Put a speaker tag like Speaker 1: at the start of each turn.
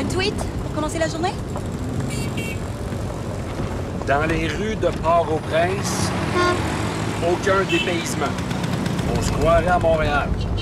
Speaker 1: tweet pour commencer la journée?
Speaker 2: Dans les rues de Port-au-Prince, aucun dépaysement. On se croirait à Montréal.